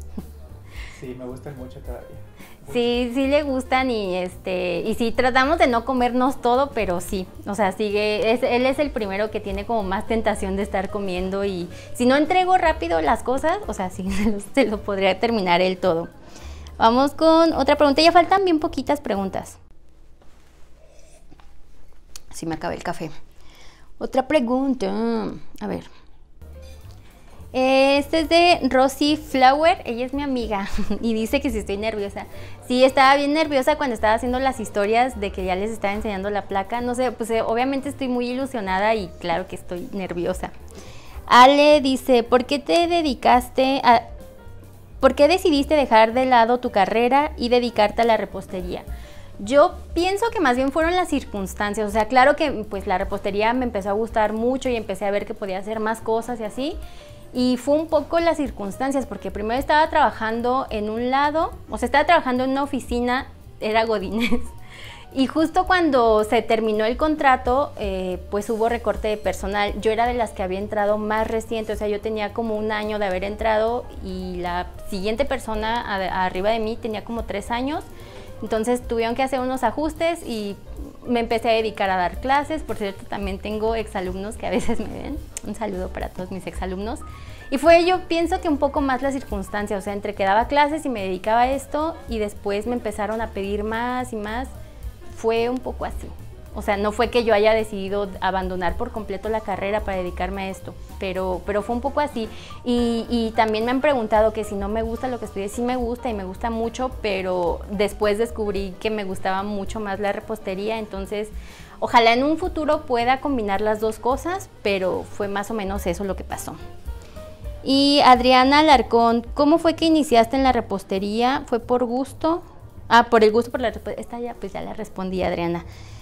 Sí, me gustan mucho todavía. Sí le gustan y sí tratamos de no comernos todo, pero sí, o sea, él es el primero que tiene como más tentación de estar comiendo, y si no entrego rápido las cosas, o sea, sí se lo podría terminar él todo. Vamos con otra pregunta, ya faltan bien poquitas preguntas. Sí, me acabé el café. Otra pregunta, a ver. Este es de Rosy Flower, ella es mi amiga y dice que si estoy nerviosa. Sí, estaba bien nerviosa cuando estaba haciendo las historias de que ya les estaba enseñando la placa. No sé, pues obviamente estoy muy ilusionada y claro que estoy nerviosa. Ale dice: ¿por qué decidiste dejar de lado tu carrera y dedicarte a la repostería? Yo pienso que más bien fueron las circunstancias. O sea, claro que pues la repostería me empezó a gustar mucho y empecé a ver que podía hacer más cosas y así. Y fue un poco las circunstancias, porque primero estaba trabajando en un lado, o sea, estaba trabajando en una oficina, era godínez, y justo cuando se terminó el contrato, pues hubo recorte de personal. Yo era de las que había entrado más reciente, o sea, yo tenía como un año de haber entrado y la siguiente persona arriba de mí tenía como 3 años. Entonces tuvieron que hacer unos ajustes y me empecé a dedicar a dar clases. Por cierto, también tengo exalumnos que a veces me ven. Un saludo para todos mis exalumnos. Y fue, yo pienso que un poco más la circunstancia, o sea, entre que daba clases y me dedicaba a esto y después me empezaron a pedir más y más, fue un poco así. O sea, no fue que yo haya decidido abandonar por completo la carrera para dedicarme a esto, pero fue un poco así. Y también me han preguntado que si no me gusta lo que estudié. Sí me gusta y me gusta mucho, pero después descubrí que me gustaba mucho más la repostería. Entonces, ojalá en un futuro pueda combinar las dos cosas, pero fue más o menos eso lo que pasó. Y Adriana Alarcón: ¿cómo fue que iniciaste en la repostería? ¿Fue por gusto? Por el gusto por la repostería. Esta ya, pues ya la respondí, Adriana.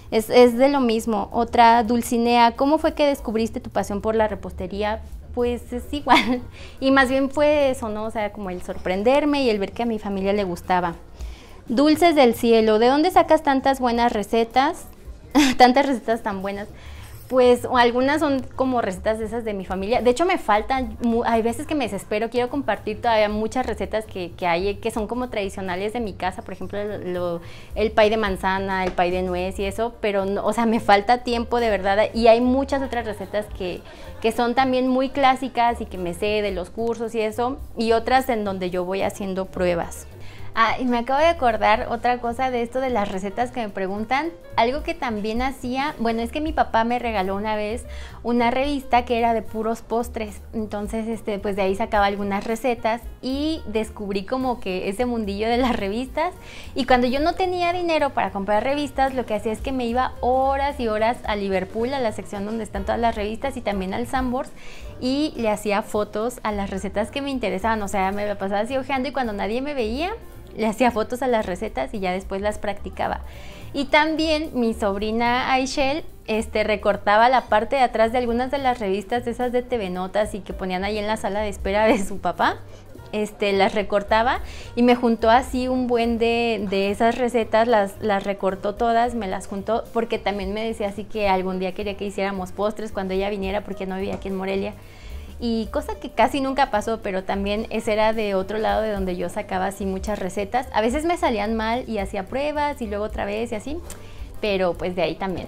Es de lo mismo. Otra, Dulcinea, ¿cómo fue que descubriste tu pasión por la repostería? Pues es igual, y más bien fue eso, ¿no? O sea, como el sorprenderme y el ver que a mi familia le gustaba. Dulces del cielo, ¿de dónde sacas tantas buenas recetas? Tantas recetas tan buenas. Pues algunas son como recetas de esas de mi familia. De hecho me faltan, hay veces que me desespero, quiero compartir todavía muchas recetas que hay, que son como tradicionales de mi casa. Por ejemplo, el pay de manzana, el pay de nuez y eso, pero no, o sea, me falta tiempo de verdad. Y hay muchas otras recetas que son también muy clásicas y que me sé de los cursos y eso, y otras en donde yo voy haciendo pruebas. Ah, y me acabo de acordar otra cosa de esto de las recetas que me preguntan. Algo que también hacía, bueno, es que mi papá me regaló una vez una revista que era de puros postres. Entonces, pues de ahí sacaba algunas recetas y descubrí como que ese mundillo de las revistas. Y cuando yo no tenía dinero para comprar revistas, lo que hacía es que me iba horas y horas a Liverpool, a la sección donde están todas las revistas, y también al Sanborns, y le hacía fotos a las recetas que me interesaban. O sea, me la pasaba así hojeando, y cuando nadie me veía, le hacía fotos a las recetas y ya después las practicaba. Y también mi sobrina Aishel recortaba la parte de atrás de algunas de las revistas de esas de TV Notas y que ponían ahí en la sala de espera de su papá. Las recortaba y me juntó así un buen de esas recetas, las recortó todas, me las juntó, porque también me decía así que algún día quería que hiciéramos postres cuando ella viniera, porque no vivía aquí en Morelia. Y cosa que casi nunca pasó, pero también ese era de otro lado de donde yo sacaba así muchas recetas. A veces me salían mal y hacía pruebas y luego otra vez y así, pero pues de ahí también.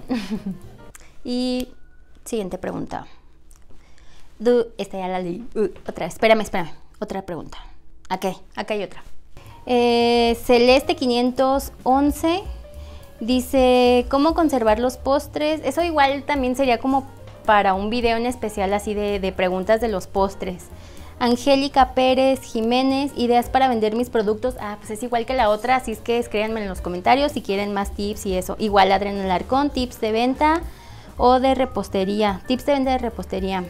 Y siguiente pregunta. Esta ya la leí. Otra vez, espérame, otra pregunta. Acá hay otra. Celeste 511 dice, ¿cómo conservar los postres? Eso igual también sería como para un video en especial así de preguntas de los postres. Angélica Pérez Jiménez, ideas para vender mis productos. Pues es igual que la otra, así es que escríbanme en los comentarios si quieren más tips y eso. Igual Adriana Alarcón, tips de venta o de repostería. Tips de venta de repostería.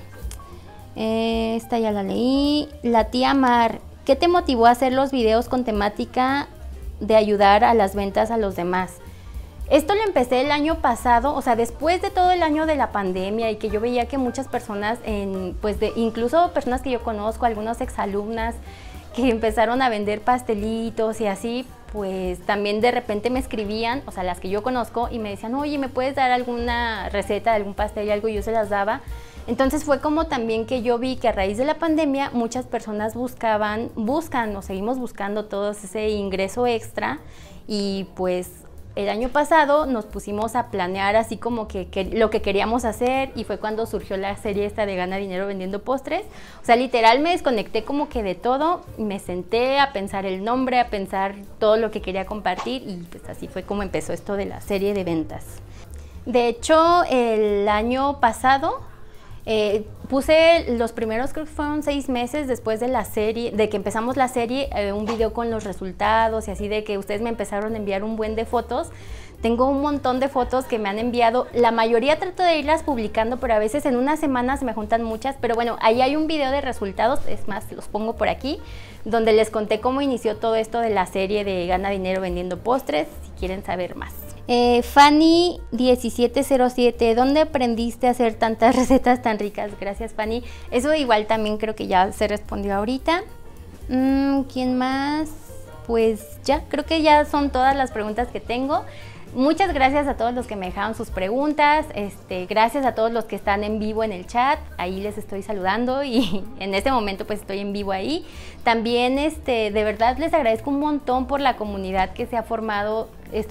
Esta ya la leí. La tía Mar, ¿qué te motivó a hacer los videos con temática de ayudar a las ventas a los demás? Esto lo empecé el año pasado, o sea, después de todo el año de la pandemia, y que yo veía que muchas personas, incluso personas que yo conozco, algunas exalumnas que empezaron a vender pastelitos y así, pues también de repente me escribían, o sea, las que yo conozco, y me decían, oye, ¿me puedes dar alguna receta de algún pastel y algo? Y yo se las daba. Entonces fue como también que yo vi que a raíz de la pandemia muchas personas buscan o seguimos buscando todo ese ingreso extra, y pues el año pasado nos pusimos a planear así como que lo que queríamos hacer, y fue cuando surgió la serie esta de Gana Dinero Vendiendo Postres. O sea, literal me desconecté como que de todo, me senté a pensar el nombre, a pensar todo lo que quería compartir, y pues así fue como empezó esto de la serie de ventas. De hecho, el año pasado puse los primeros, creo que fueron 6 meses después de la serie, de que empezamos la serie, un video con los resultados y así, de que ustedes me empezaron a enviar un buen de fotos. Tengo un montón de fotos que me han enviado, la mayoría trato de irlas publicando, pero a veces en una semana se me juntan muchas. Pero bueno, ahí hay un video de resultados, es más, los pongo por aquí, donde les conté cómo inició todo esto de la serie de Gana Dinero Vendiendo Postres, si quieren saber más. Fanny 1707, ¿dónde aprendiste a hacer tantas recetas tan ricas? Gracias, Fanny. Eso igual también creo que ya se respondió ahorita. ¿Quién más? Pues ya, creo que ya son todas las preguntas que tengo. Muchas gracias a todos los que me dejaron sus preguntas, gracias a todos los que están en vivo en el chat, ahí les estoy saludando, y en este momento pues estoy en vivo ahí. También de verdad les agradezco un montón por la comunidad que se ha formado.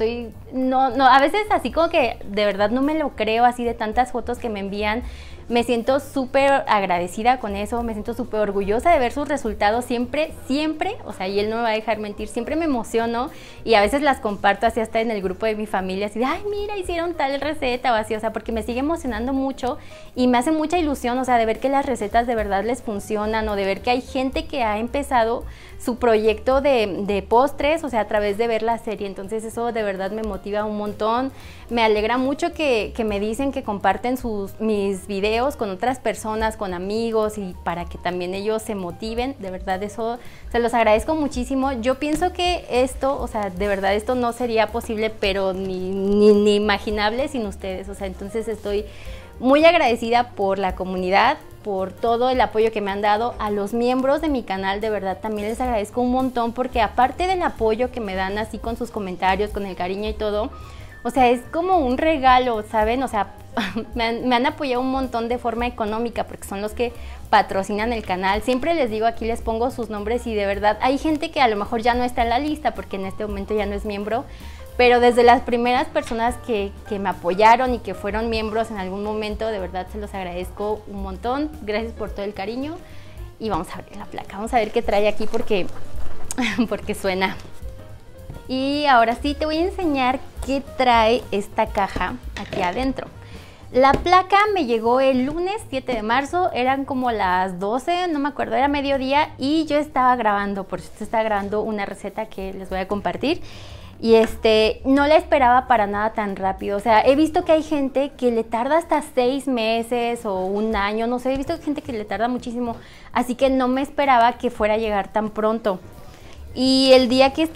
A veces así como que de verdad no me lo creo, así de tantas fotos que me envían. Me siento súper agradecida con eso, me siento súper orgullosa de ver sus resultados siempre, o sea, y él no me va a dejar mentir, siempre me emociono, y a veces las comparto así hasta en el grupo de mi familia, así de, ay, mira, hicieron tal receta o así, o sea, porque me sigue emocionando mucho y me hace mucha ilusión, o sea, de ver que las recetas de verdad les funcionan, o de ver que hay gente que ha empezado su proyecto de postres, o sea, a través de ver la serie. Entonces eso de verdad me motiva un montón. Me alegra mucho que me dicen que comparten mis videos, videos con otras personas, con amigos y para que también ellos se motiven. De verdad eso se los agradezco muchísimo. Yo pienso que esto, o sea, de verdad esto no sería posible, pero ni imaginable sin ustedes. O sea, entonces estoy muy agradecida por la comunidad, por todo el apoyo que me han dado. A los miembros de mi canal, de verdad también les agradezco un montón, porque aparte del apoyo que me dan así con sus comentarios, con el cariño y todo, o sea, es como un regalo, ¿saben? O sea, me han apoyado un montón de forma económica, porque son los que patrocinan el canal. Siempre les digo, aquí les pongo sus nombres, y de verdad hay gente que a lo mejor ya no está en la lista porque en este momento ya no es miembro, pero desde las primeras personas que me apoyaron y que fueron miembros en algún momento, de verdad se los agradezco un montón. Gracias por todo el cariño. Y vamos a abrir la placa, vamos a ver qué trae aquí porque suena. Y ahora sí te voy a enseñar qué trae esta caja aquí adentro. La placa me llegó el lunes 7 de marzo, eran como las 12, no me acuerdo, era mediodía, y yo estaba grabando, por eso estaba grabando una receta que les voy a compartir. Y no la esperaba para nada tan rápido. O sea, he visto que hay gente que le tarda hasta 6 meses o un año, no sé, he visto gente que le tarda muchísimo, así que no me esperaba que fuera a llegar tan pronto. Y el día que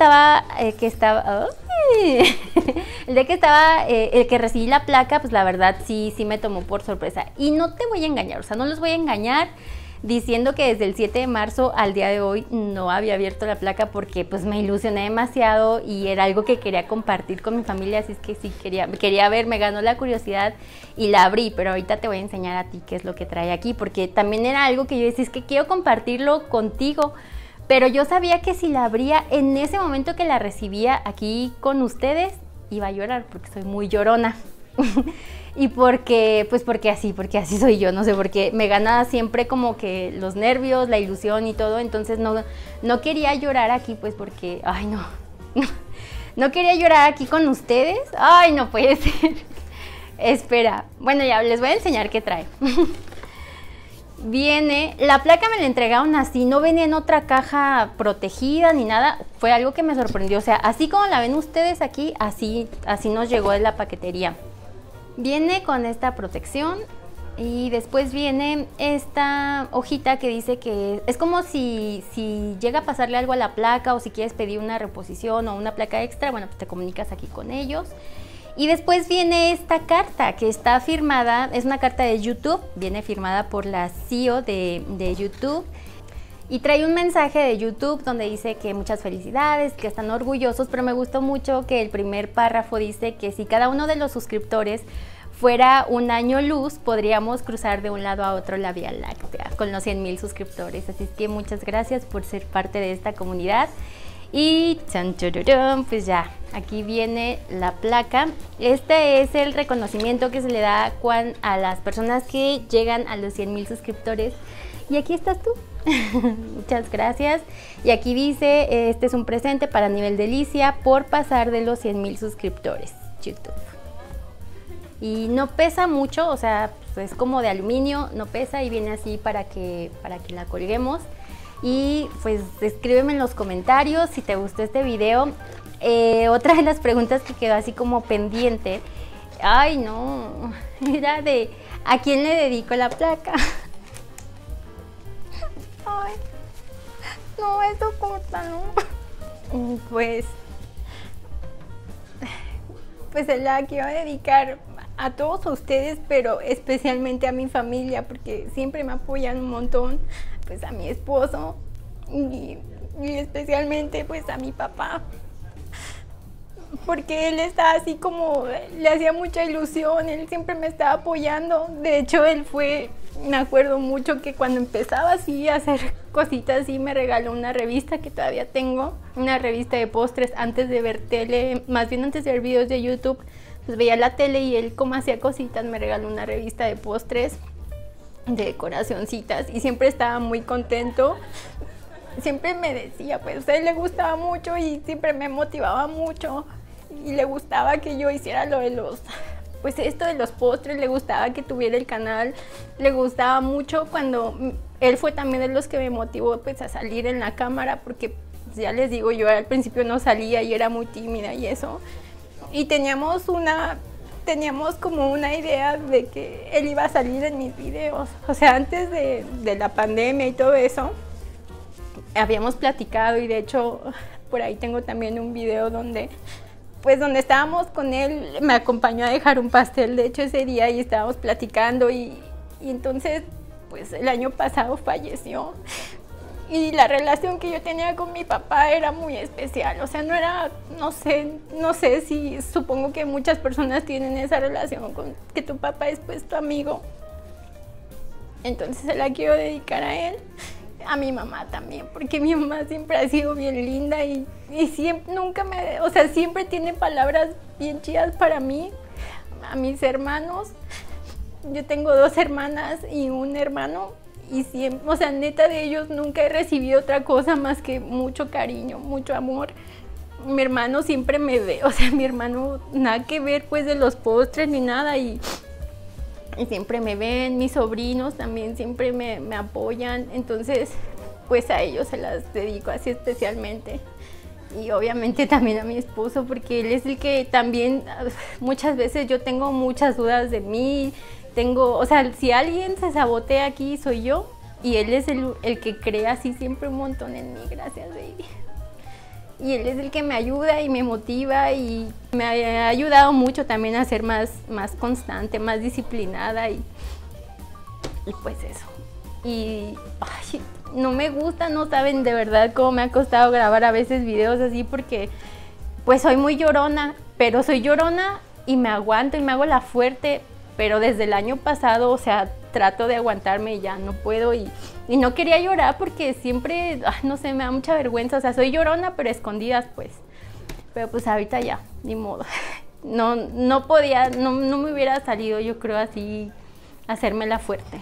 el que recibí la placa, pues la verdad sí me tomó por sorpresa. Y no te voy a engañar, o sea, no los voy a engañar diciendo que desde el 7 de marzo al día de hoy no había abierto la placa, porque pues me ilusioné demasiado y era algo que quería compartir con mi familia, así es que sí quería ver, me ganó la curiosidad y la abrí, pero ahorita te voy a enseñar a ti qué es lo que trae aquí, porque también era algo que yo decía, es que quiero compartirlo contigo, pero yo sabía que si la abría en ese momento que la recibía aquí con ustedes, iba a llorar, porque soy muy llorona. Y porque así soy yo, no sé, porque me gana siempre como que los nervios, la ilusión y todo, entonces no quería llorar aquí, pues porque, ay no quería llorar aquí con ustedes, ay no puede ser. Espera, bueno ya les voy a enseñar qué trae. Viene, la placa me la entregaron así, no venía en otra caja protegida ni nada, fue algo que me sorprendió, o sea, así como la ven ustedes aquí, así nos llegó de la paquetería. Viene con esta protección y después viene esta hojita que dice que es como si llega a pasarle algo a la placa o si quieres pedir una reposición o una placa extra, bueno, pues te comunicas aquí con ellos. Y después viene esta carta que está firmada, es una carta de YouTube, viene firmada por la CEO de YouTube. Y trae un mensaje de YouTube donde dice que muchas felicidades, que están orgullosos, pero me gustó mucho que el primer párrafo dice que si cada uno de los suscriptores fuera un año luz, podríamos cruzar de un lado a otro la Vía Láctea con los 100,000 suscriptores. Así es que muchas gracias por ser parte de esta comunidad. Y pues ya, aquí viene la placa. Este es el reconocimiento que se le da a las personas que llegan a los 100,000 suscriptores. Y aquí estás tú. Muchas gracias. Y aquí dice, este es un presente para Nivel Delicia por pasar de los 100,000 suscriptores YouTube. Y no pesa mucho, o sea, pues es como de aluminio, no pesa y viene así para que la colguemos. Y pues escríbeme en los comentarios si te gustó este video. Otra de las preguntas que quedó así como pendiente, ay no, era de ¿a quién le dedico la placa? Ay, no, eso corta, ¿no? Pues se la quiero dedicar a todos ustedes, pero especialmente a mi familia, porque siempre me apoyan un montón, pues a mi esposo y especialmente pues a mi papá, porque él está así como, le hacía mucha ilusión, él siempre me estaba apoyando. De hecho, él fue, me acuerdo mucho que cuando empezaba así a hacer cositas así, me regaló una revista que todavía tengo, una revista de postres antes de ver tele, más bien antes de ver videos de YouTube, pues veía la tele y él como hacía cositas, me regaló una revista de postres, de decoracioncitas, y siempre estaba muy contento. Siempre me decía, pues a él le gustaba mucho y siempre me motivaba mucho y le gustaba que yo hiciera lo de pues esto de los postres, le gustaba que tuviera el canal, le gustaba mucho cuando él fue también de los que me motivó pues a salir en la cámara, porque pues, ya les digo, yo al principio no salía y era muy tímida y eso, y teníamos teníamos como una idea de que él iba a salir en mis videos. O sea, antes de la pandemia y todo eso, habíamos platicado y de hecho por ahí tengo también un video donde estábamos con él, me acompañó a dejar un pastel de hecho ese día y estábamos platicando y entonces pues el año pasado falleció. Y la relación que yo tenía con mi papá era muy especial, o sea, no era, no sé si, supongo que muchas personas tienen esa relación con que tu papá es pues tu amigo. Entonces se la quiero dedicar a él, a mi mamá también, porque mi mamá siempre ha sido bien linda y siempre, siempre tiene palabras bien chidas para mí, a mis hermanos. Yo tengo 2 hermanas y un hermano. Y siempre, o sea, neta de ellos nunca he recibido otra cosa más que mucho cariño, mucho amor. Mi hermano siempre me ve, o sea, mi hermano nada que ver pues de los postres ni nada y siempre me ven, mis sobrinos también siempre me apoyan, entonces pues a ellos se las dedico así especialmente. Y obviamente también a mi esposo porque él es el que también muchas veces yo tengo muchas dudas de mí. O sea, si alguien se sabotea aquí soy yo y él es el que cree así siempre un montón en mí, gracias baby. Y él es el que me ayuda y me motiva y me ha ayudado mucho también a ser más constante, más disciplinada y pues eso. Y ay, no me gusta, no saben de verdad cómo me ha costado grabar a veces videos así porque pues soy muy llorona, pero soy llorona y me aguanto y me hago la fuerte. Pero desde el año pasado, o sea, trato de aguantarme y ya no puedo y no quería llorar porque siempre, no sé, me da mucha vergüenza, o sea, soy llorona pero escondidas pues, pero pues ahorita ya, ni modo, no podía, no me hubiera salido yo creo así, hacérmela fuerte.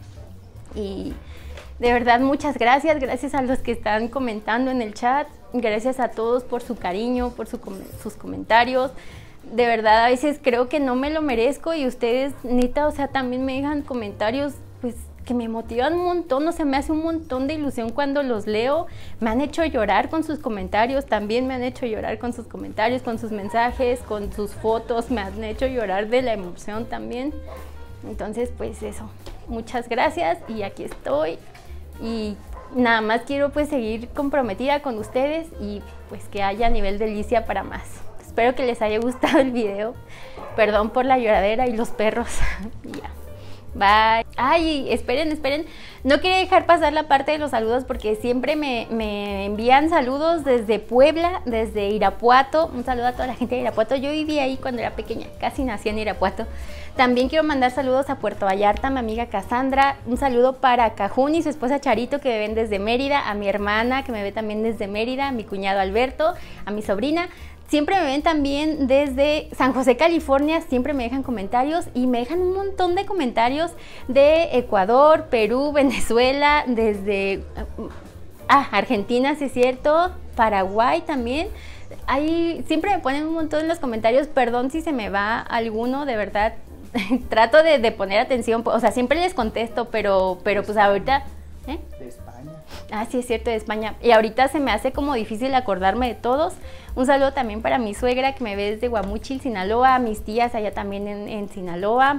Y de verdad muchas gracias a los que están comentando en el chat, gracias a todos por su cariño, por sus comentarios. De verdad, a veces creo que no me lo merezco y ustedes, neta, o sea, también me dejan comentarios, pues, que me motivan un montón, o sea, me hace un montón de ilusión cuando los leo. Me han hecho llorar con sus comentarios, también me han hecho llorar con sus comentarios, con sus mensajes, con sus fotos, me han hecho llorar de la emoción también. Entonces, pues eso, muchas gracias y aquí estoy y nada más quiero pues seguir comprometida con ustedes y pues que haya nivel de Licia para más. Espero que les haya gustado el video. Perdón por la lloradera y los perros. Ya. Bye. Ay, esperen. No quería dejar pasar la parte de los saludos porque siempre me envían saludos desde Puebla, desde Irapuato. Un saludo a toda la gente de Irapuato. Yo viví ahí cuando era pequeña, casi nací en Irapuato. También quiero mandar saludos a Puerto Vallarta, a mi amiga Cassandra. Un saludo para Cajún y su esposa Charito que me ven desde Mérida, a mi hermana que me ve también desde Mérida, a mi cuñado Alberto, a mi sobrina. Siempre me ven también desde San José, California, siempre me dejan comentarios y me dejan un montón de comentarios de Ecuador, Perú, Venezuela, desde Argentina, sí es cierto, Paraguay también. Ahí siempre me ponen un montón en los comentarios, perdón si se me va alguno, de verdad, trato de poner atención, o sea, siempre les contesto, pero pues ahorita... De España. Sí, es cierto, de España. Y ahorita se me hace como difícil acordarme de todos. Un saludo también para mi suegra que me ve desde Guamúchil, Sinaloa, mis tías allá también en Sinaloa,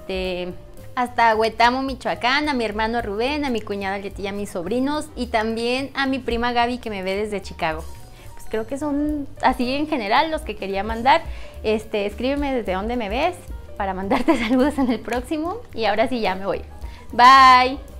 hasta Huetamo, Michoacán, a mi hermano Rubén, a mi cuñada Letilla, a mis sobrinos y también a mi prima Gaby que me ve desde Chicago. Pues creo que son así en general los que quería mandar. Escríbeme desde dónde me ves para mandarte saludos en el próximo y ahora sí ya me voy. Bye.